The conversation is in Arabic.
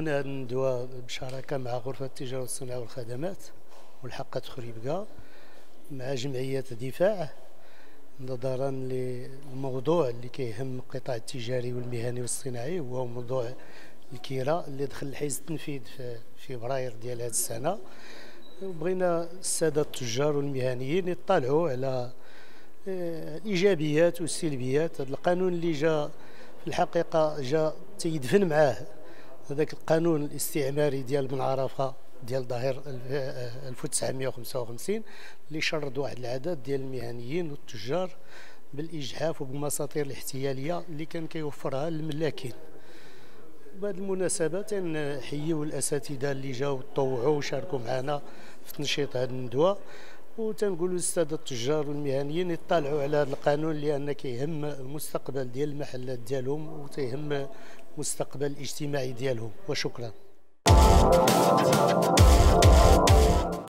قدمنا هذه الندوة بشراكة مع غرفة التجارة والصناعة والخدمات والحقات خريبكا مع جمعية دفاع، نظرا للموضوع اللي كيهم القطاع التجاري والمهني والصناعي، وهو موضوع الكيرة اللي دخل الحيز التنفيذ في فبراير ديال هذه السنة. وبغينا السادة التجار والمهنيين يطلعوا على الإيجابيات والسلبيات هذا القانون اللي جا في الحقيقة جا تيدفن معاه هذاك القانون الاستعماري ديال بن عرفة ديال ظهير 1955 اللي شرد واحد العدد ديال المهنيين والتجار بالإجحاف وبالمساطير الاحتيالية اللي كان كيوفرها للملاكين. بهذه المناسبة تنحييو الأساتذة اللي جاوا تطوعوا وشاركوا معنا في تنشيط هذه الندوة، وتنقولوا للسادة التجار والمهنيين يطلعوا على هذا القانون لأن كيهم المستقبل ديال المحلات ديالهم وتيهم المستقبل الاجتماعي ديالهم. وشكرا.